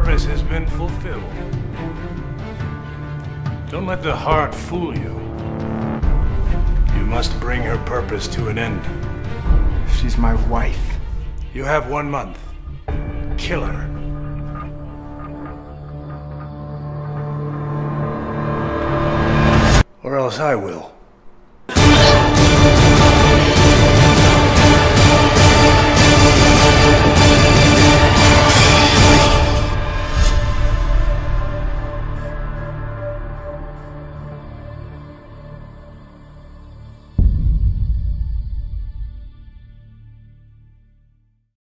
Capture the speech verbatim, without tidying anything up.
purpose has been fulfilled. Don't let the heart fool you. You must bring her purpose to an end. She's my wife. You have one month. Kill her. Or else I will.